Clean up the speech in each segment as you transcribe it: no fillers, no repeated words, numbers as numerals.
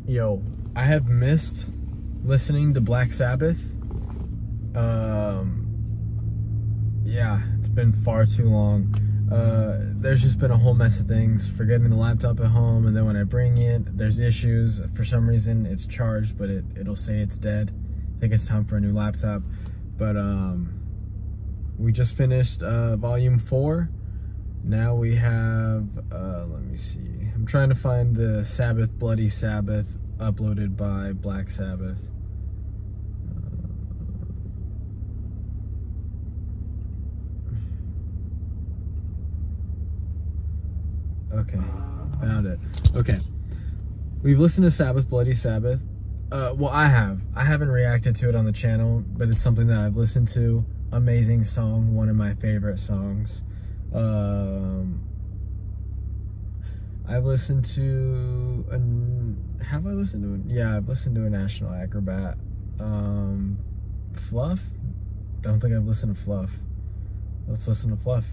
Yo, I have missed listening to Black Sabbath. Yeah, it's been far too long. There's just been a whole mess of things. Forgetting the laptop at home, and then when I bring it, there's issues. For some reason, it's charged, but it'll say it's dead. I think it's time for a new laptop. But we just finished volume 4. Now we have, let me see. I'm trying to find the Sabbath, Bloody Sabbath, uploaded by Black Sabbath. Okay, found it. Okay, we've listened to Sabbath, Bloody Sabbath. Well, I haven't reacted to it on the channel, but it's something that I've listened to. Amazing song, one of my favorite songs. I've listened to have I listened to it? Yeah, I've listened to a National Acrobat. Fluff? Don't think I've listened to Fluff. Let's listen to Fluff.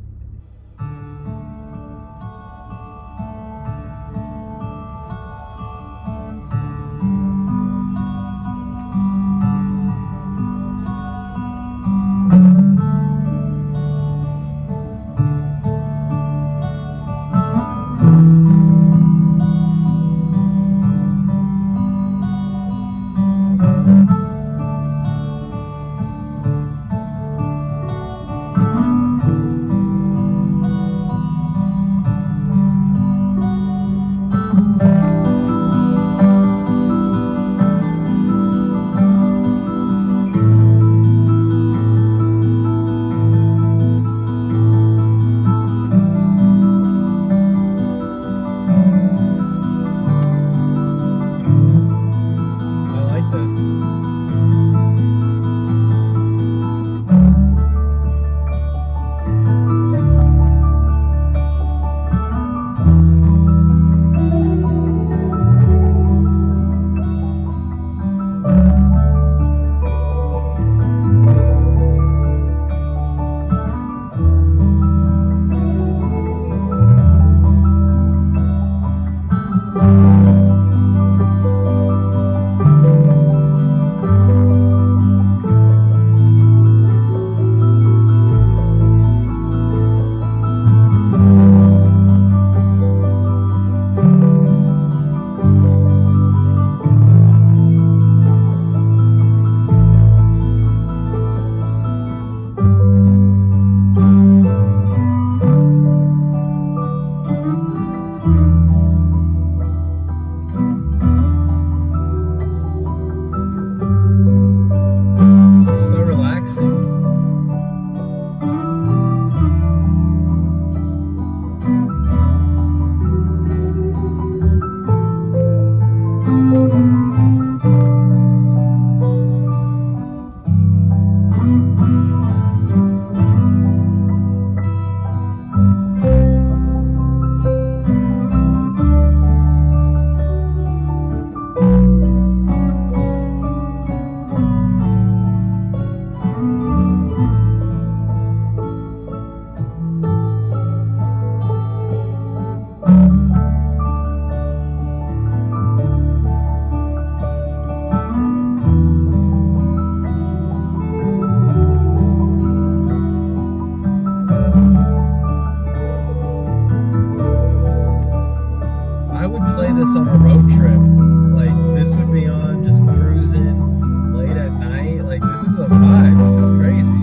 This on a road trip. Like, this would be on just cruising late at night. Like, this is a vibe. This is crazy.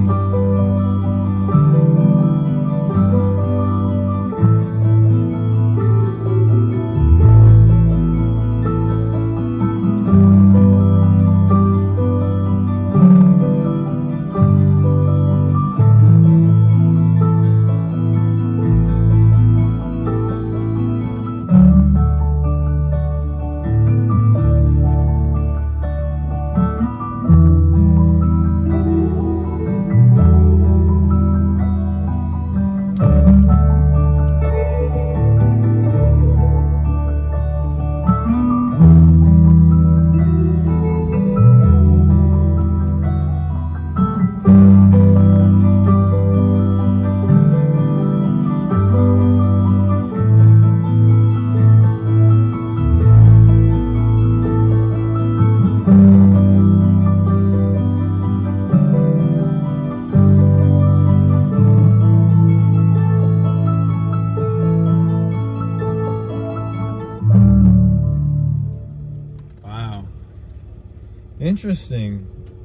Interesting.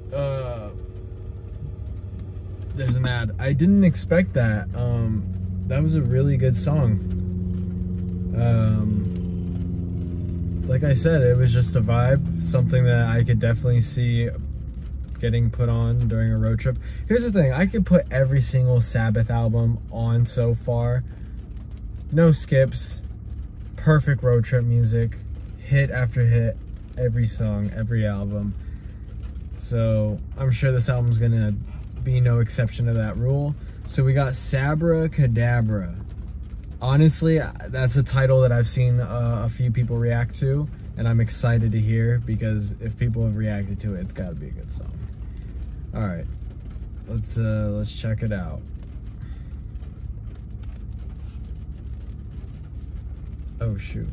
There's an ad. I didn't expect that. That was a really good song. Like I said, it was just a vibe, something that I could definitely see getting put on during a road trip. Here's the thing, I could put every single Sabbath album on so far. No skips, perfect road trip music, hit after hit, every song, every album. So I'm sure this album's gonna be no exception to that rule. So we got Sabra Cadabra. Honestly, that's a title that I've seen a few people react to, and I'm excited to hear, because if people have reacted to it, it's gotta be a good song. All right, let's check it out. Oh shoot.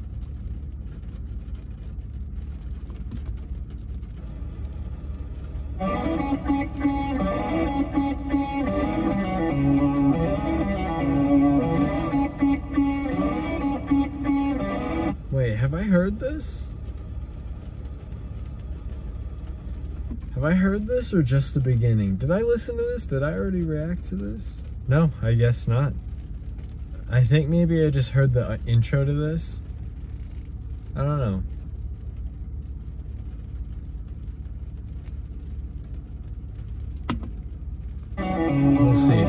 Wait, have I heard this? Have I heard this or just the beginning? Did I listen to this? Did I already react to this? No, I guess not. I think maybe I just heard the intro to this. I don't know. We'll see.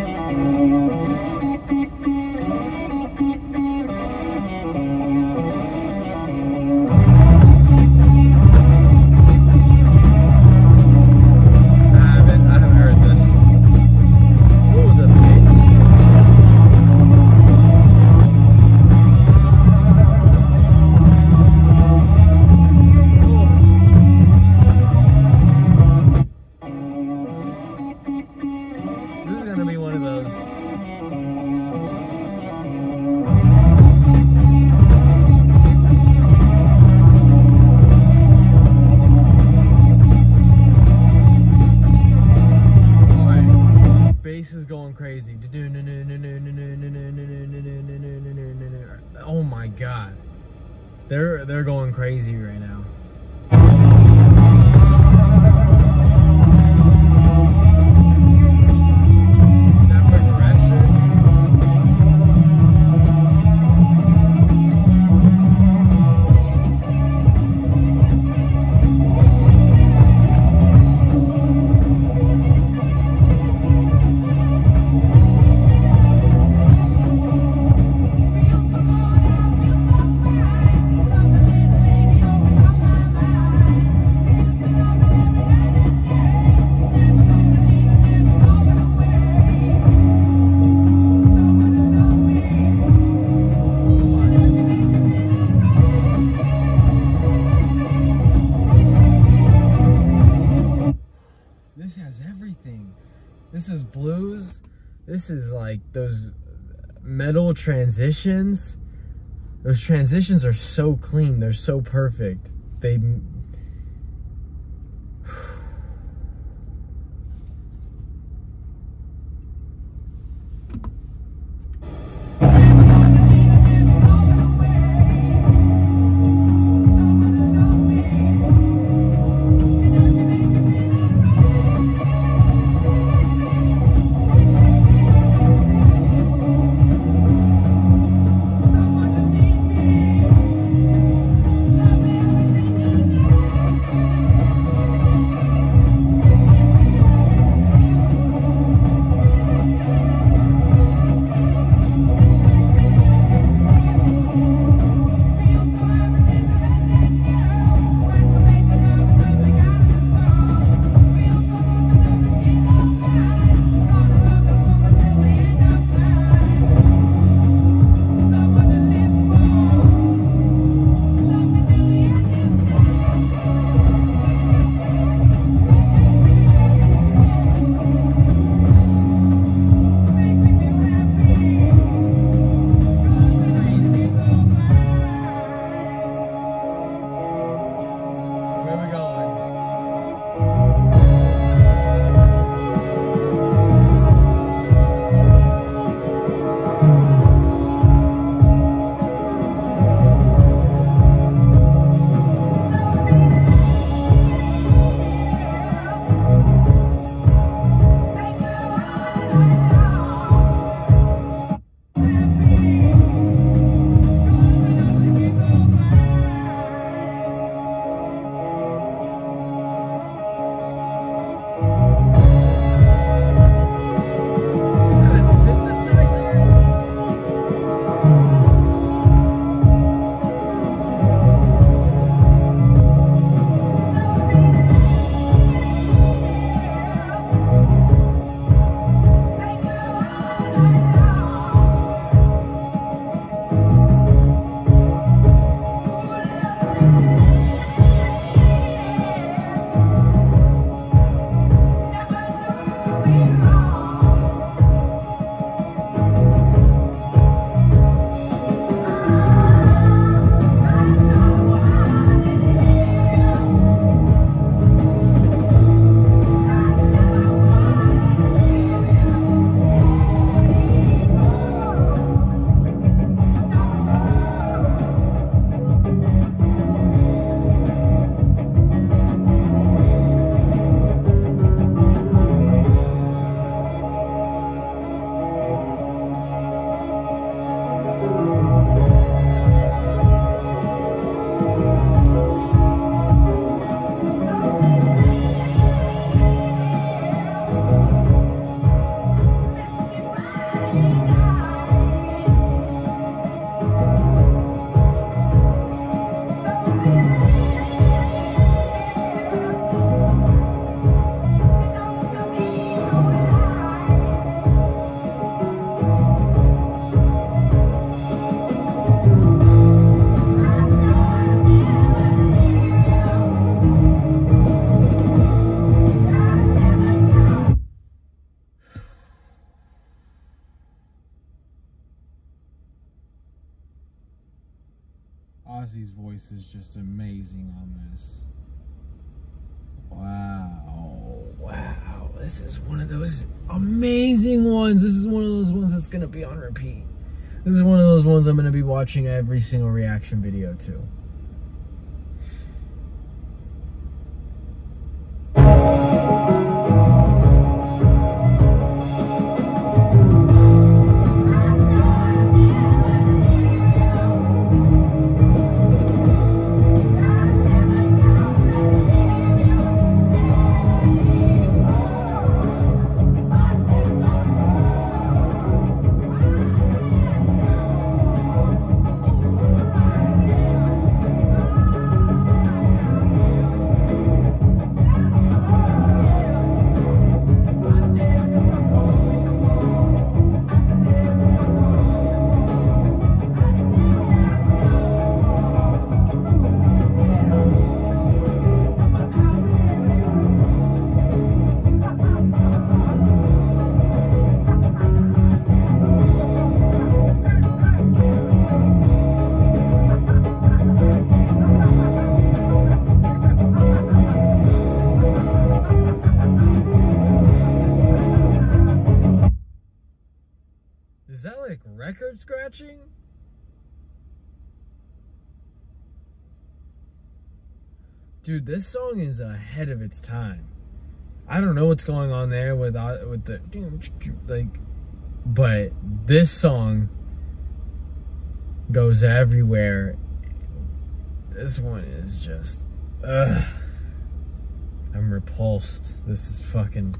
I haven't heard this. Ooh, the This is gonna be one of those. Alright, bass is going crazy. Oh my god, they're going crazy right now. This has everything. This is blues. This is like those metal transitions. Those transitions are so clean. They're so perfect. They... voice is just amazing on this. Wow, this is one of those amazing ones. This is one of those ones that's gonna be on repeat. This is one of those ones I'm gonna be watching every single reaction video to. Is that like record scratching? Dude, this song is ahead of its time. I don't know what's going on there with the like, but this song goes everywhere. This one is just, ugh. I'm repulsed. This is fucking.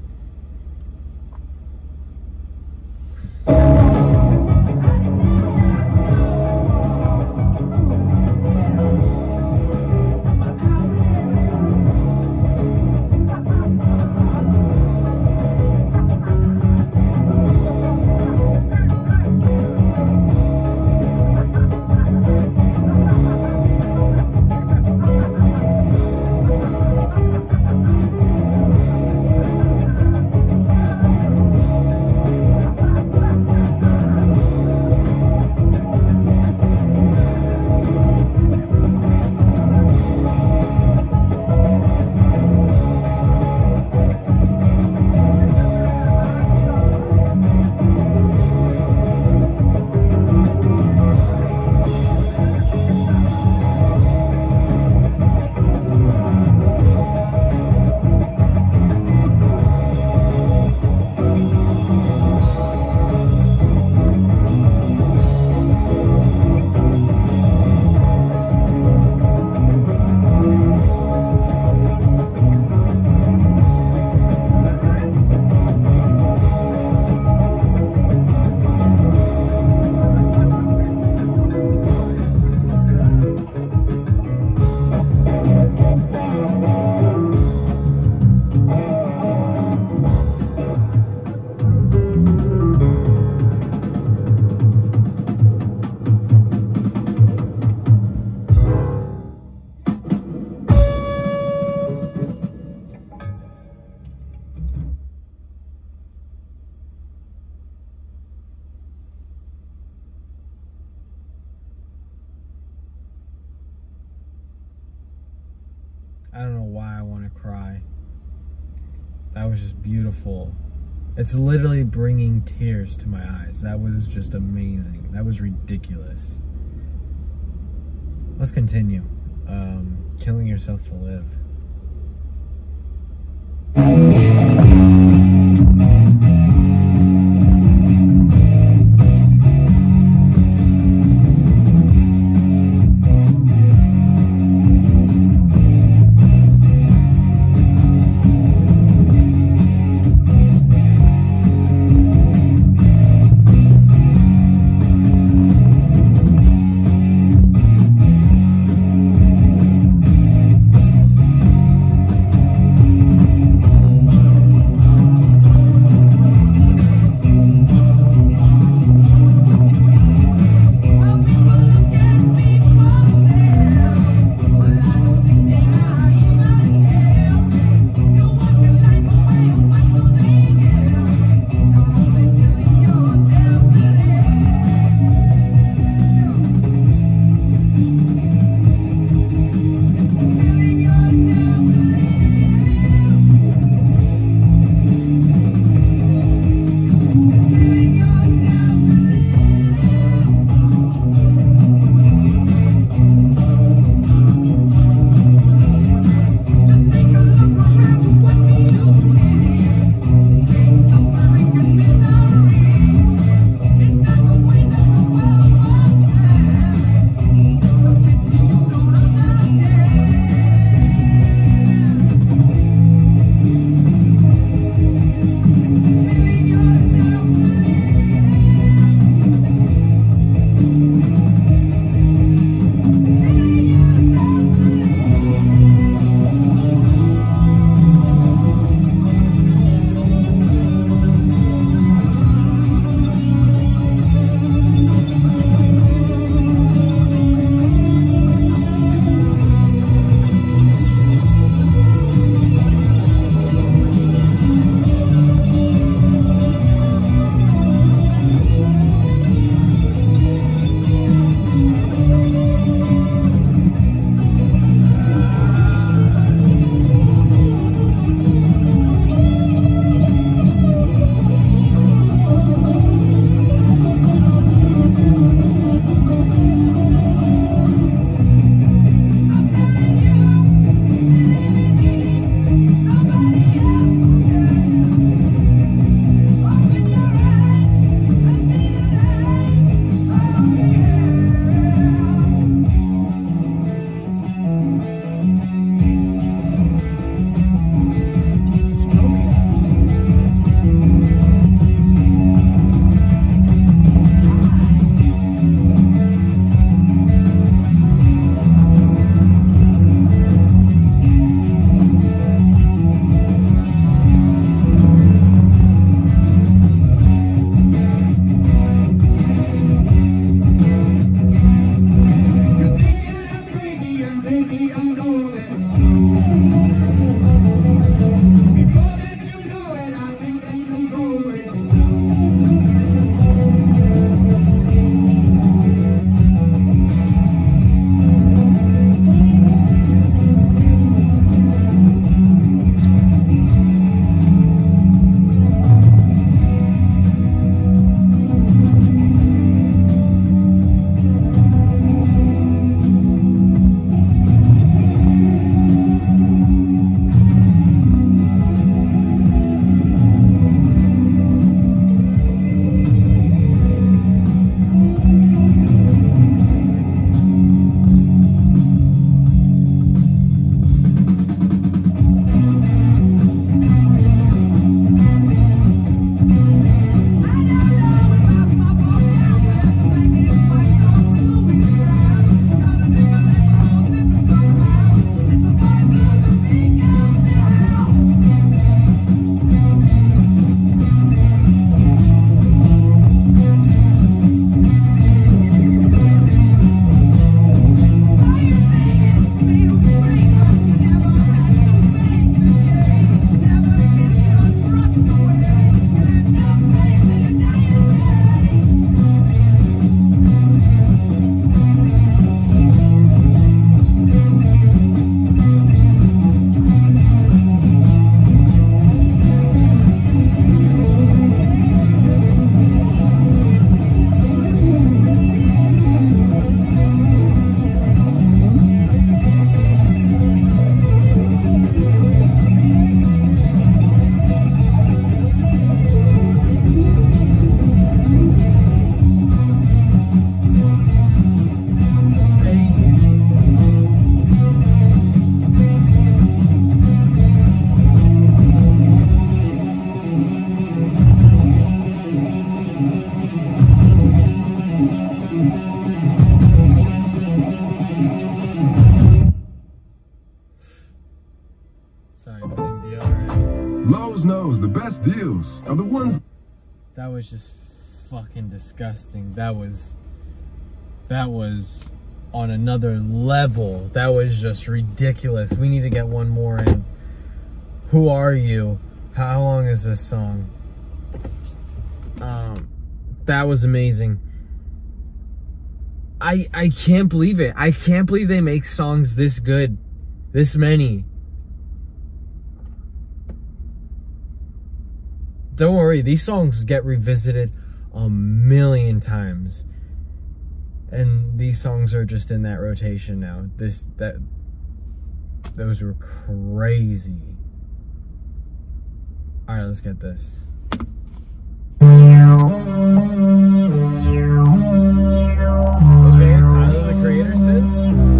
I don't know why I want to cry. That was just beautiful. It's literally bringing tears to my eyes. That was just amazing. That was ridiculous. Let's continue. Killing Yourself to Live. Sorry, putting deodorant. Lowe's knows the best deals are the ones. That was just fucking disgusting. That was on another level. That was just ridiculous. We need to get one more in. Who are you? How long is this song? That was amazing. I can't believe it. I can't believe they make songs this good. This many. Don't worry, these songs get revisited a million times. And these songs are just in that rotation now. Those were crazy. Alright, let's get this. Okay, Tyler the Creator sits.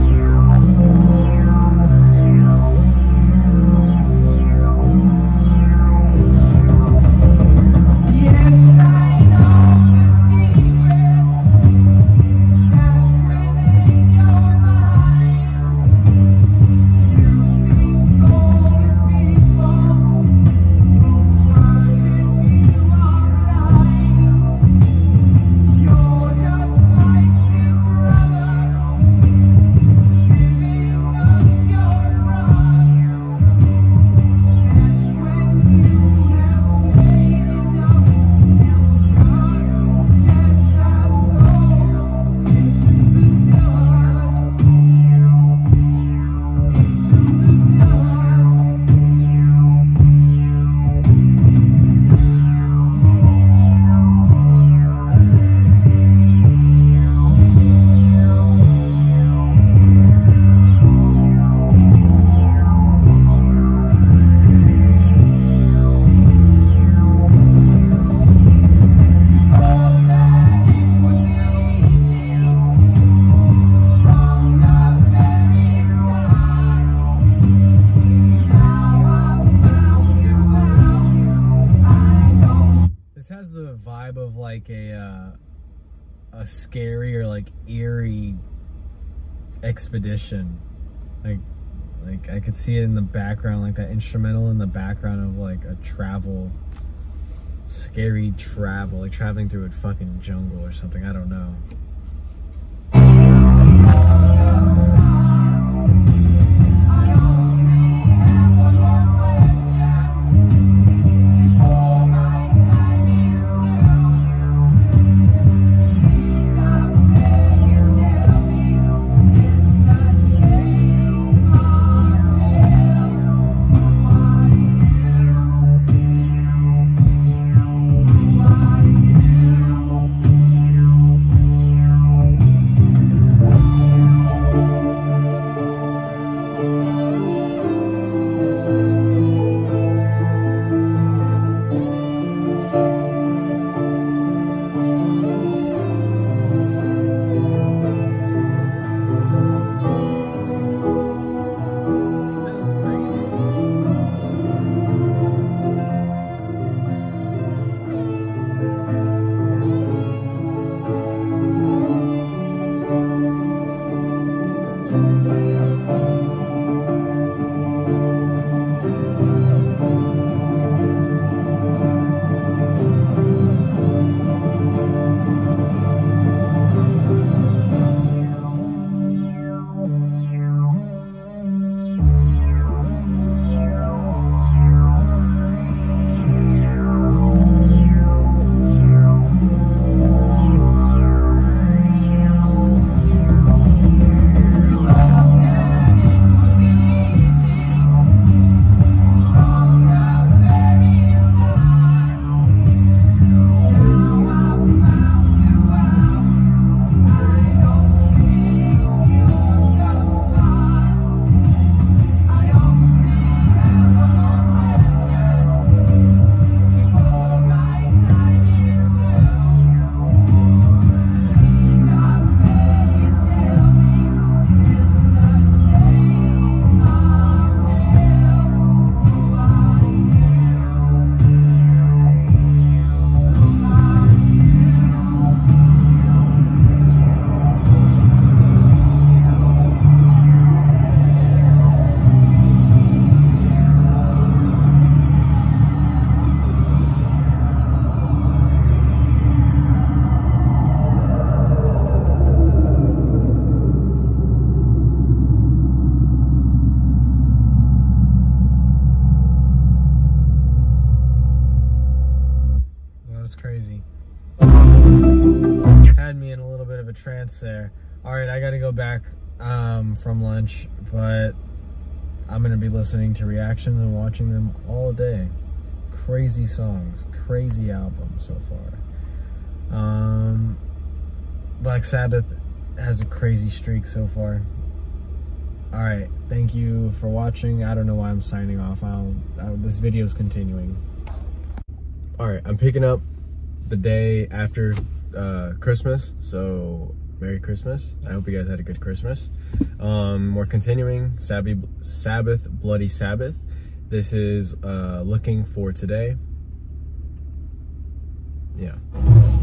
Vibe of like a scary or like eerie expedition. Like I could see it in the background, like that instrumental in the background of like a scary travel, like traveling through a fucking jungle or something. I don't know. trance there. All right, I gotta go back from lunch, but I'm gonna be listening to reactions and watching them all day. Crazy songs, crazy album so far. Black Sabbath has a crazy streak so far. All right, thank you for watching. I don't know why I'm signing off. This video is continuing. All right, I'm picking up the day after Christmas, so Merry Christmas. I hope you guys had a good Christmas. We're continuing Sabbath, Bloody Sabbath. This is Looking for Today. Yeah, let's go.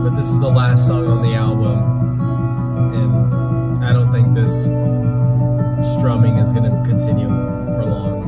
but this is the last song on the album, and I don't think this strumming is going to continue for long.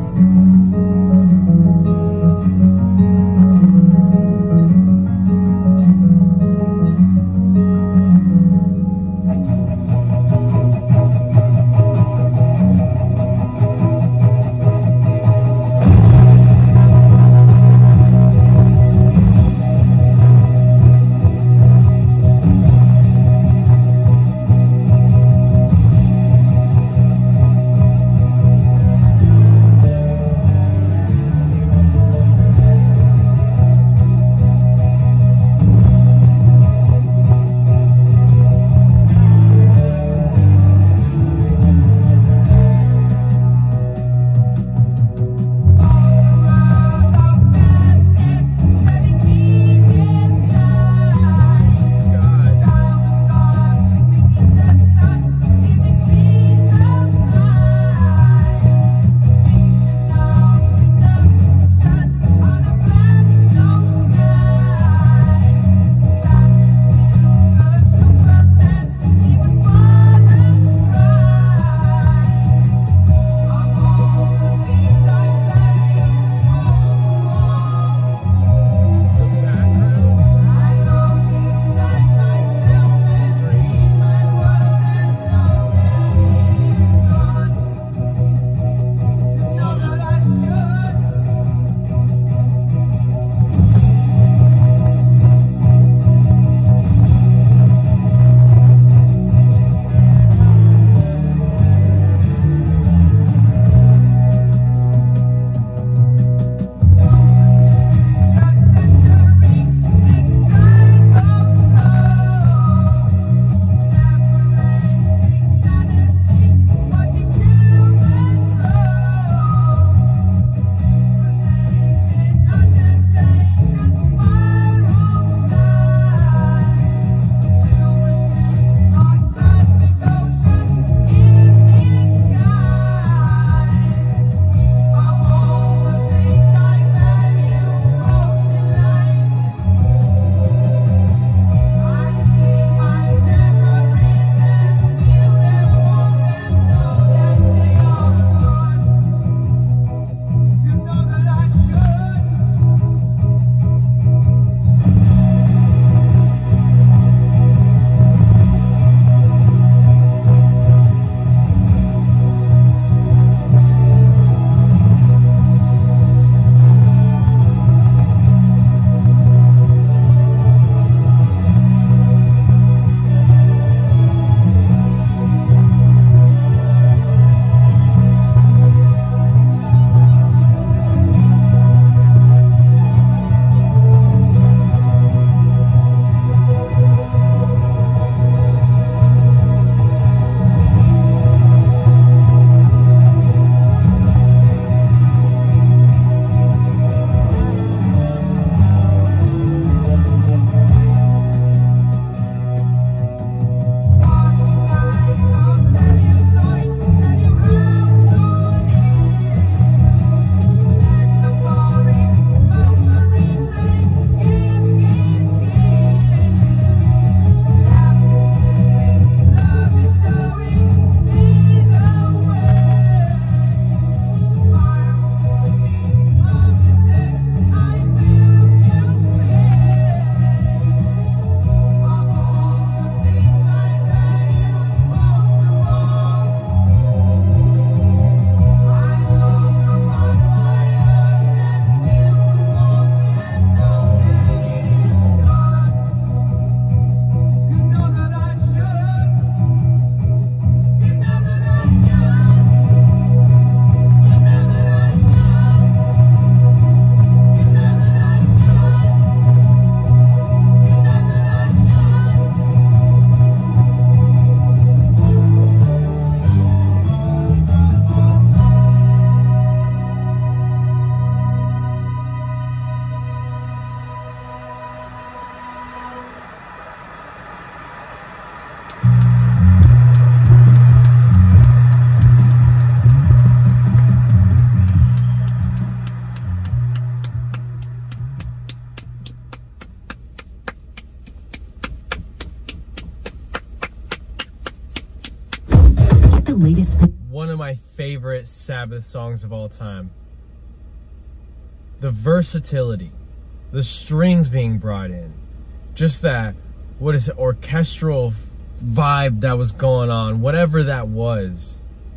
latest. One of my favorite Sabbath songs of all time. The versatility, the strings being brought in, just that, what is it, orchestral vibe that was going on, whatever that was.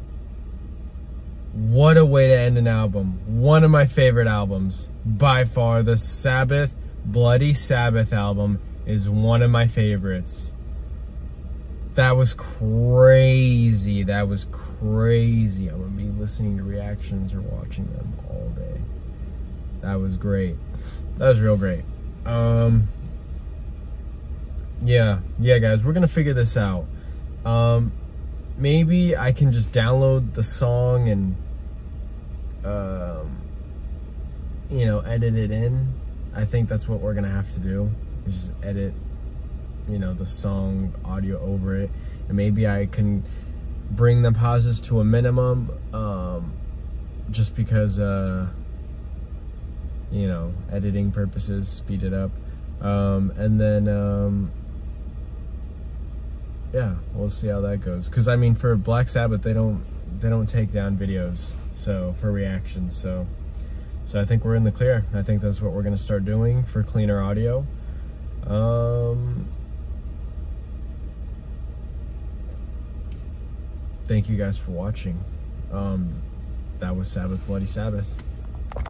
What a way to end an album. One of my favorite albums, by far. The Sabbath, Bloody Sabbath album is one of my favorites. That was crazy. That was crazy. I'm gonna be listening to reactions or watching them all day. That was great. That was real great. Yeah, guys, we're gonna figure this out. Maybe I can just download the song and, you know, edit it in. I think that's what we're gonna have to do, is just edit, you know, the song audio over it. And maybe I can bring the pauses to a minimum, just because, you know, editing purposes, speed it up. And then, yeah, we'll see how that goes. Cause I mean, for Black Sabbath, they don't take down videos, so for reactions. So I think we're in the clear. I think that's what we're gonna start doing for cleaner audio. Thank you guys for watching. That was Sabbath, Bloody Sabbath.